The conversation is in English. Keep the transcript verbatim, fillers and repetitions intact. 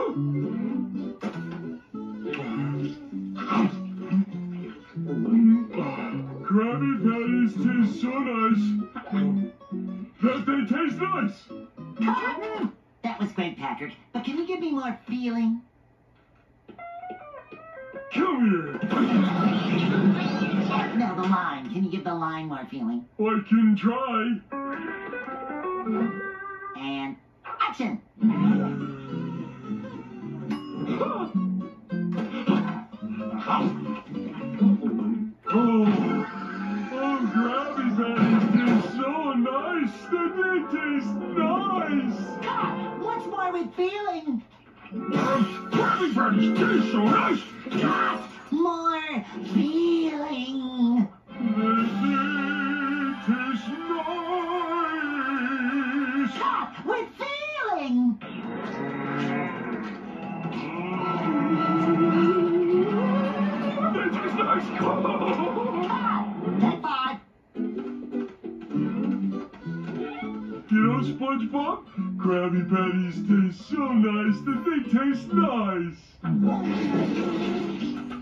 Krabby Patties taste so nice that they taste nice. That was great, Patrick. But can you give me more feeling? Come here. No, the line. Can you give the line more feeling? I can try. And action. Oh, oh, Krabby Patties taste so nice that they taste nice. What's more with feeling? Krabby Patties taste so nice. More feeling. That they taste nice. With feeling. They taste nice. Take five. You know, SpongeBob, Krabby Patties taste so nice that they taste nice.